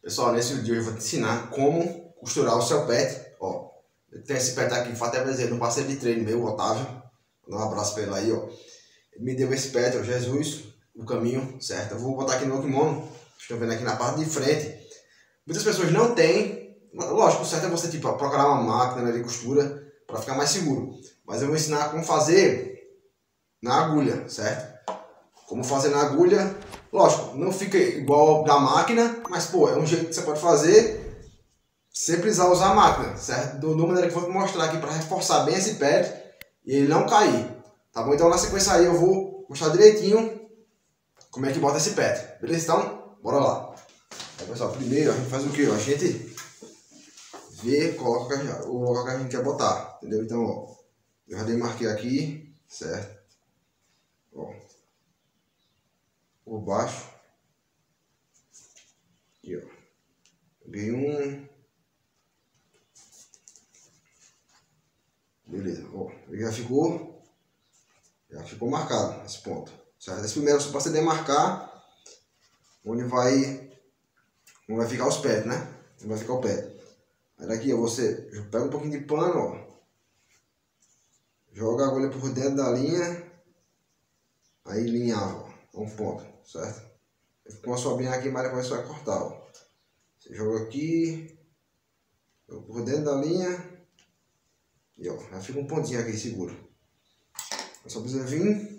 Pessoal, nesse vídeo eu vou te ensinar como costurar o seu pet. Ó, tem esse pet aqui, foi até presente no parceiro de treino meu, Otávio. Vou dar um abraço pra ele aí, ó. Ele me deu esse pet, ó, Jesus, o caminho, certo? Eu vou botar aqui no meu kimono. Estão vendo aqui na parte de frente. Muitas pessoas não têm. Lógico, o certo é você tipo, procurar uma máquina de costura para ficar mais seguro. Mas eu vou ensinar como fazer na agulha, certo? Como fazer na agulha. Lógico, não fica igual da máquina, mas pô, é um jeito que você pode fazer sem precisar usar a máquina, certo? Da maneira que eu vou te mostrar aqui para reforçar bem esse pet e ele não cair, tá bom? Então na sequência aí eu vou mostrar direitinho como é que bota esse pet, beleza? Então, bora lá. Aí, pessoal, primeiro a gente faz o que? A gente vê, coloca o local que a gente quer botar, entendeu? Então, ó, eu já demarquei aqui, certo? Ó, por baixo. Aqui, ó. Peguei um. Beleza, ó. Ele já ficou marcado esse ponto, certo? Esse primeiro só para você demarcar onde vai ficar os pés, né? Onde vai ficar o pé. Aí daqui, ó, você pega um pouquinho de pano, ó. Joga a agulha por dentro da linha. Aí linhava, ó, um ponto, certo? Ficou uma sobrinha aqui, mas depois você vai cortar, ó. Você joga aqui, joga por dentro da linha. E ó, já fica um pontinho aqui seguro. Só precisa vir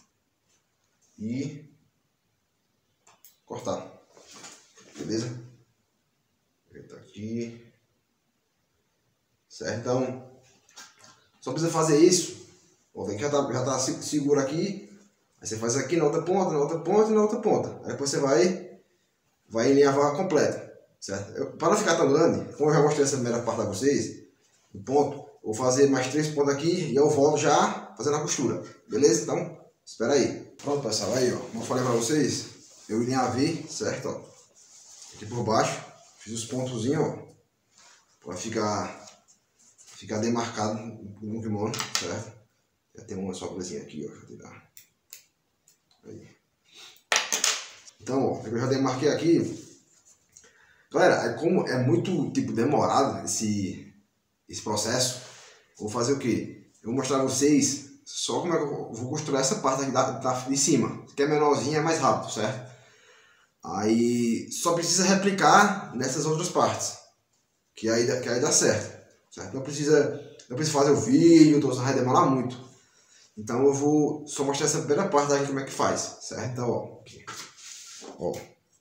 e cortar. Beleza? Tá aqui. Certo? Então, só precisa fazer isso. Ó, vem que já tá seguro aqui. Aí você faz aqui na outra ponta, na outra ponta e na outra ponta. Aí depois você vai alinhavar completa, certo? Para não ficar tão grande, como eu já mostrei essa primeira parte a vocês, o ponto, eu vou fazer mais 3 pontos aqui e eu volto já fazendo a costura, beleza? Então, espera aí. Pronto, pessoal, aí ó, como eu falei para vocês, eu alinhavei, certo? Ó, aqui por baixo, fiz os pontozinhos, ó, para ficar demarcado no kimono, certo? Já tem uma sobrazinha aqui, ó, deixa eu tirar. Aí. Então, ó, eu já demarquei aqui. Galera, como é muito tipo demorado esse processo, eu vou fazer o que? Eu vou mostrar a vocês só como é que eu vou costurar essa parte aqui de cima. Que é menorzinha, é mais rápido, certo? Aí só precisa replicar nessas outras partes, que aí dá certo, certo? Não precisa fazer o vídeo, então vai demorar muito. Então eu vou só mostrar essa primeira parte aqui como é que faz, certo? Então, ó, aqui. Ó.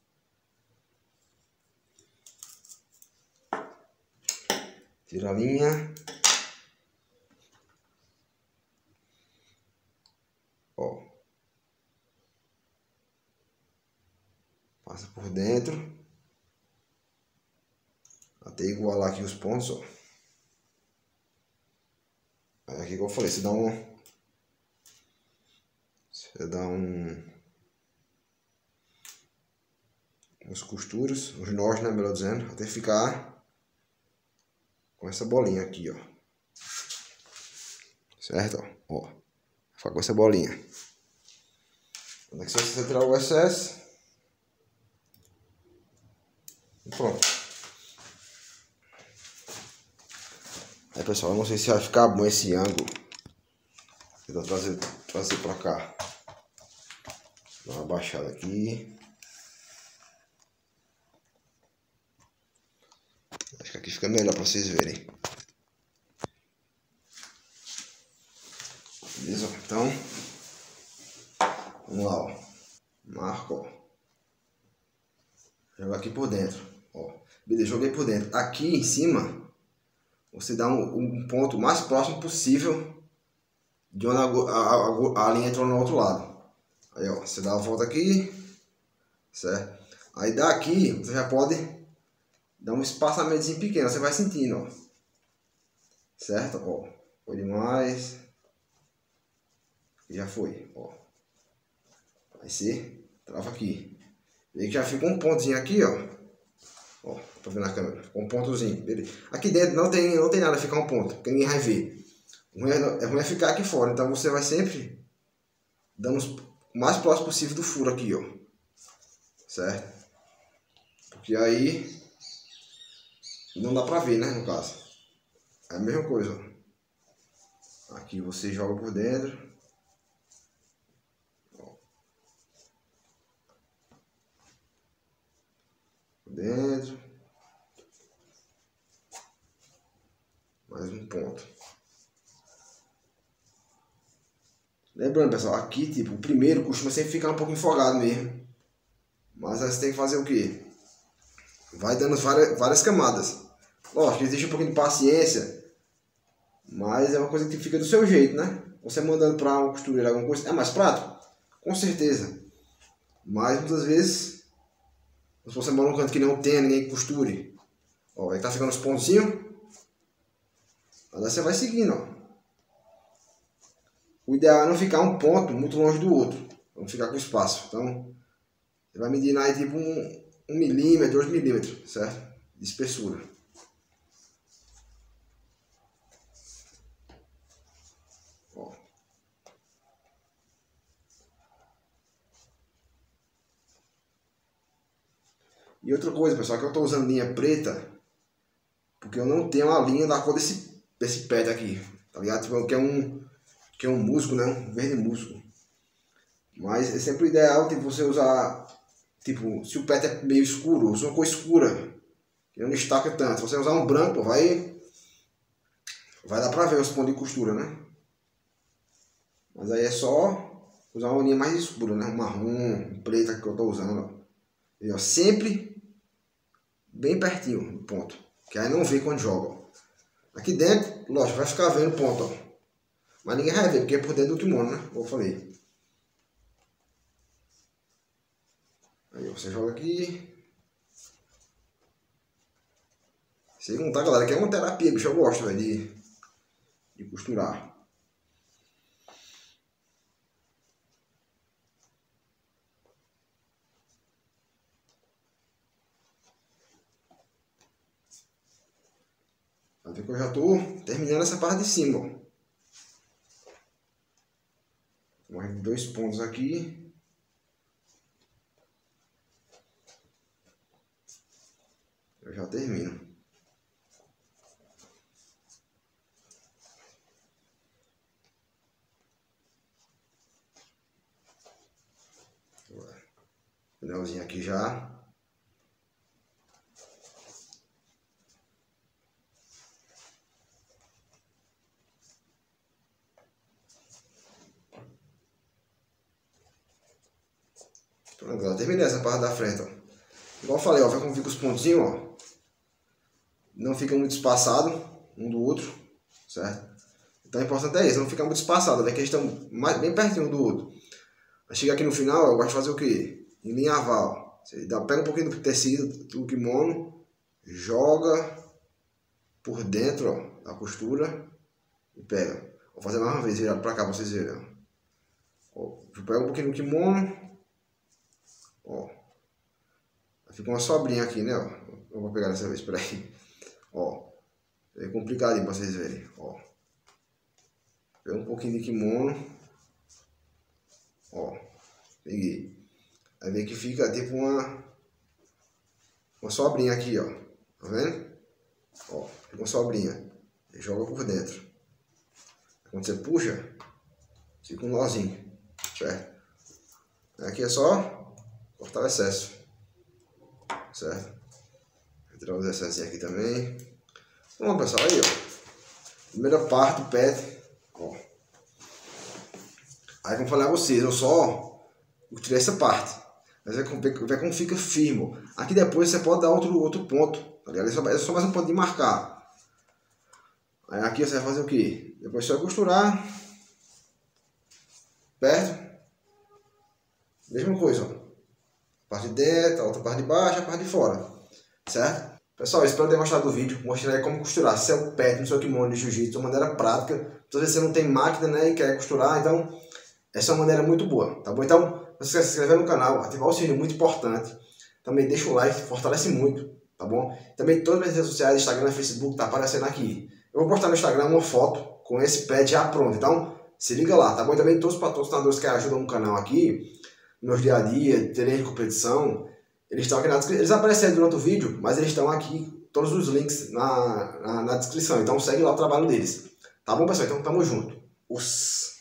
Tira a linha. Ó. Passa por dentro. Até igualar aqui os pontos, ó. Aí aqui que eu falei, você dá umas costuras, uns nós, né, melhor dizendo, até ficar com essa bolinha aqui, ó. Certo? Ó. Ficar com essa bolinha. Quando é que você tirar o excesso? E pronto. Aí, pessoal, eu não sei se vai ficar bom esse ângulo. Vou trazer pra cá. Dá uma baixada aqui. Acho que aqui fica melhor pra vocês verem. Beleza? Então, vamos lá, ó. Marco, ó. Joga aqui por dentro, ó. Beleza, joguei por dentro. Aqui em cima, você dá um ponto mais próximo possível de onde a linha entrou no outro lado. Aí, ó, você dá a volta aqui, certo? Aí daqui, você já pode dar um espaçamentozinho pequeno, você vai sentindo, ó. Certo? Ó, foi demais. Já foi, ó. Aí você trava aqui. Vê que já fica um pontozinho aqui, ó. Ó, tô vendo na câmera. Ficou um pontozinho, beleza. Aqui dentro não tem nada, ficar um ponto, porque ninguém vai ver. É ruim ficar aqui fora, então você vai sempre dando o mais próximo possível do furo aqui, ó. Certo? Porque aí não dá pra ver, né, no caso. É a mesma coisa, ó. Aqui você joga por dentro. Ó. Por dentro. Mais um ponto. Lembrando, pessoal, aqui, tipo, o primeiro costuma sempre ficar um pouco enfogado mesmo. Mas aí você tem que fazer o quê? Vai dando várias camadas. Lógico, existe um pouquinho de paciência, mas é uma coisa que fica do seu jeito, né? Você mandando para uma costureira alguma coisa, é mais prático? Com certeza. Mas muitas vezes, se você mora num canto que não tem ninguém que costure, ó, aí tá ficando os pontinhos, aí você vai seguindo, ó. O ideal é não ficar um ponto muito longe do outro, não ficar com espaço. Então, você vai medindo aí tipo 1 milímetro, 2 milímetros, certo? De espessura. Ó. E outra coisa, pessoal, que eu estou usando linha preta, porque eu não tenho a linha da cor desse pet aqui, tá ligado? Tipo, que é um musgo, né? Um verde musgo. Mas é sempre o ideal, tipo, você usar, tipo, se o pet é meio escuro, usa uma cor escura, que não destaca tanto. Se você usar um branco, vai dar pra ver os pontos de costura, né? Mas aí é só usar uma linha mais escura, né? Um marrom, um preta que eu tô usando, ó. E, ó, sempre bem pertinho do ponto, que aí não vê quando joga. Aqui dentro, lógico, vai ficar vendo o ponto, ó. Mas ninguém vai ver, porque é por dentro do kimono, né? Como eu falei. Aí você joga aqui. Sem montar, galera, que é uma terapia, bicho. Eu gosto, velho, de costurar. Vai ver que eu já tô terminando essa parte de cima, ó. Mais 2 pontos aqui. Eu já termino. Finalzinho aqui já. Pronto, agora terminei essa parte da frente, ó. Igual eu falei, ó, vai como fica os pontinhos, ó. Não fica muito espaçado um do outro, certo? Então o importante é isso, não ficar muito espaçado, né? Que eles estão bem pertinho um do outro. Aí chega aqui no final, eu gosto de fazer o quê? Em linha aval. Você pega um pouquinho do tecido, do kimono, joga por dentro, ó, da costura e pega. Vou fazer mais uma vez, virado pra cá pra vocês verem. Ó, pega um pouquinho do kimono, ó. Fica uma sobrinha aqui, né, ó. Eu vou pegar dessa vez, peraí. Ó, é complicadinho pra vocês verem, ó. Pega um pouquinho de kimono, ó, peguei. Aí vê que fica tipo uma sobrinha aqui, ó. Tá vendo? Ó, fica uma sobrinha. Joga por dentro. Quando você puxa, fica um nozinho, certo? Aqui é só cortar o excesso, certo? Vou tirar os excessos aqui também. Bom, pessoal, aí, ó. Primeira parte do pet, ó. Aí, como eu falei a vocês, eu só tirei essa parte. Mas vai ver como fica firme. Aqui depois você pode dar outro ponto, tá ligado? É só mais um ponto de marcar. Aí aqui você vai fazer o que? Depois você vai costurar. Perto. Mesma coisa, ó. Parte de dentro, a outra parte de baixo, a parte de fora. Certo? Pessoal, espero ter gostado do vídeo. Mostrei aí como costurar seu pet no seu kimono de jiu-jitsu de uma maneira prática. Muitas vezes você não tem máquina, né, e quer costurar, então essa é uma maneira muito boa, tá bom? Então, você se inscrever no canal, ativar o sininho, muito importante. Também deixa o like, fortalece muito, tá bom? Também todas as minhas redes sociais, Instagram e Facebook, tá aparecendo aqui. Eu vou postar no Instagram uma foto com esse pet já pronto, então se liga lá, tá bom? E também todos os patrocinadores que ajudam no canal aqui, no meu dia a dia, treino de competição, Eles estão aqui na descrição. Eles apareceram durante o vídeo, mas eles estão aqui, todos os links na descrição. Então segue lá o trabalho deles. Tá bom, pessoal? Então tamo junto. Os